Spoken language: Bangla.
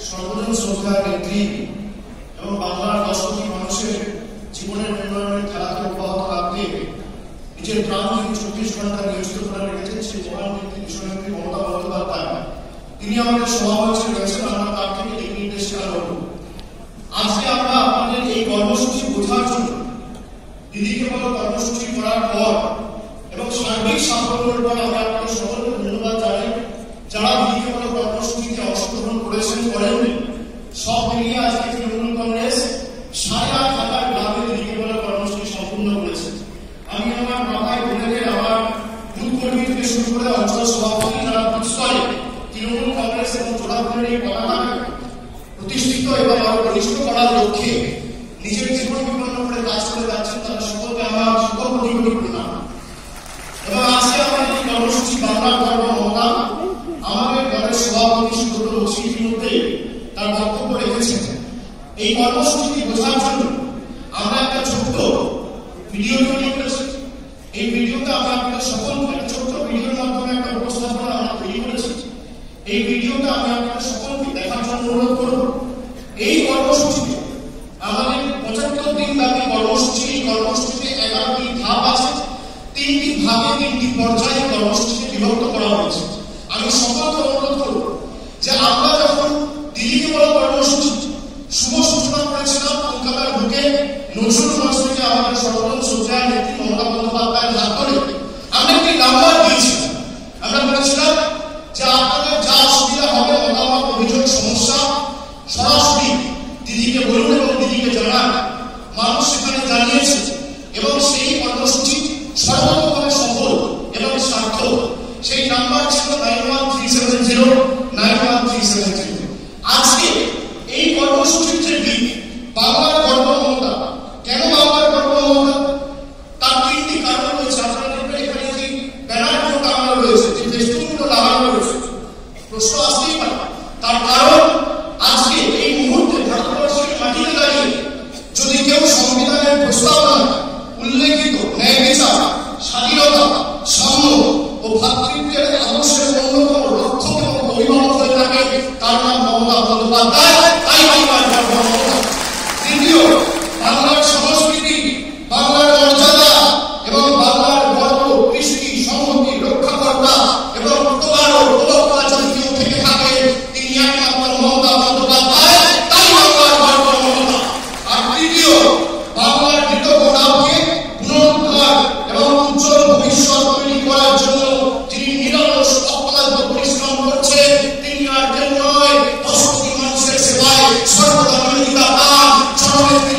সর্বজন শ্রদ্ধার নেত্রী এবং বাংলার 10 কোটি মানুষের জীবনের উন্নয়নের ধারাকে অব্যাহত রাখতে নিজের প্রাণ 24 ঘন্টা নিয়োজিত করে রেখেছেন সেই মহান নেত্রী দেশনেত্রী মমতা বন্দ্যোপাধ্যায়। তিনি আমাদের সভামঞ্চে রয়েছেন, আমরা তার থেকে এই নির্দেশনা করব। আজকে আমরা আপনাদের এই কর্মসূচি বোঝার জন্য দিদিকে বড় কর্মসূচি করার পর এবং সার্বিক সাফল্যের পর আমরা আপনাদের সকলকে ধন্যবাদ জানাই যারা দিদিকে বড় কর্মসূচিতে অংশগ্রহণ করেছেন করেননি। সব মিলিয়ে আজকে তৃণমূল কংগ্রেস 8,500 গ্রামে দিদিকে বড় কর্মসূচি সম্পূর্ণ করেছে। আমি আমার মাথায় বোনেদের, আমার বুথ কর্মী থেকে শুরু করে অঞ্চল সভাপতি যারা বুথস্তরে তৃণমূল কংগ্রেস এবং জোড়াফুলের এই পতাকা প্রতিষ্ঠিত এবং আরো বলিষ্ঠ করার লক্ষ্যে নিজের জীবন বিপন্ন করে কাজ করে যাচ্ছেন, তাদের সকলকে আমার কোটি কোটি প্রণাম। এবং আজকে আমার এই কর্মসূচি বাংলার গর্ব মমতা, আমাদের দলের সভাপতি সুব্রত বক্সী ইতিমধ্যে তার বক্তব্য রেখেছেন। এই কর্মসূচিটি বোঝার জন্য আমরা একটা ছোট্ট ভিডিও তৈরি করেছি। এই ভিডিওতে আমরা আপনাদের সকলকে একটা ছোট্ট ভিডিওর মাধ্যমে একটা উপস্থাপনা আমরা তৈরি করেছি। এই ভিডিওটা আমি আপনাদের সকলকে দেখার জন্য অনুরোধ করব। এই কর্মসূচিতে আমাদের 75 দিন ব্যাপী কর্মসূচি, এই কর্মসূচিতে 11টি ধাপ আছে, 3টি ভাগে 3টি পর্যায়ে কর্মসূচিকে বিভক্ত করা হয়েছে। আমি সকলকে অনুরোধ করব যে আমরা যখন দিদিকে বড় কর্মসূচি শুভ সূচনা করেছিলাম কলকাতার বুকে নজরুল মঞ্চ থেকে আমাদের সর্বজন শ্রদ্ধার নেত্রী মমতা বন্দ্যোপাধ্যায়ের হাত ধরে আমরা একটি নাম্বার দিয়েছিলাম। আমরা বলেছিলাম যে আপনাদের যা অসুবিধা হবে, মতামত, অভিযোগ, সমস্যা সরাসরি দিদিকে বলুন এবং দিদিকে জানান। মানুষ সেখানে জানিয়েছে এবং সেই কর্মসূচি সর্বতভাবে সফল এবং সার্থক। সেই নাম্বার ছিল 9137091370। আজকে এই কর্মসূচির যে দিক বাংলার গর্ব মমতা, কেন বাংলার গর্ব মমতা, তার 3টি কারণ রয়েছে। আপনারা দেখবেন এখানে যে ব্যানারগুলো টাঙানো রয়েছে, যে ফেস্টুনগুলো লাগানো রয়েছে, প্রশ্ন আসতেই পারে। তার কারণ আজকে এই মুহূর্তে ভারতবর্ষের মাটিতে দাঁড়িয়ে যদি কেউ সংবিধানের প্রস্তাবনায় উল্লেখিত ন্যায় বিচার, স্বাধীনতা, সাম্য ও ভ্রাতৃত্বের আদর্শের অন্যতম রক্ষক এবং অভিভাবক হয়ে থাকে, তার নাম মমতা বন্দ্যোপাধ্যায়। তাই বাংলার গর্ব মমতা। দ্বিতীয়, বাংলার সংস্কৃতি, বাংলার মর্যাদা এবং বাংলার গর্ব, কৃষ্টি, সংহতি রক্ষাকর্তা এবং জাতীয় থেকে থাকে তিনি একমাত্র মমতা বন্দ্যোপাধ্যায়। তাই বাংলার গর্ব মমতা। আর তৃতীয়, বাংলার মৃত গোড়াকে পুনরুদ্ধার এবং উজ্জ্বল ভবিষ্যৎ তৈরি করার জন্য যিনি নিরলস অক্লান্ত পরিশ্রম করছে, তিনি আর কেউ নয়, 10 কোটি মানুষের সেবায় সর্বদা নিয়োজিতা প্রাণ জননেত্রী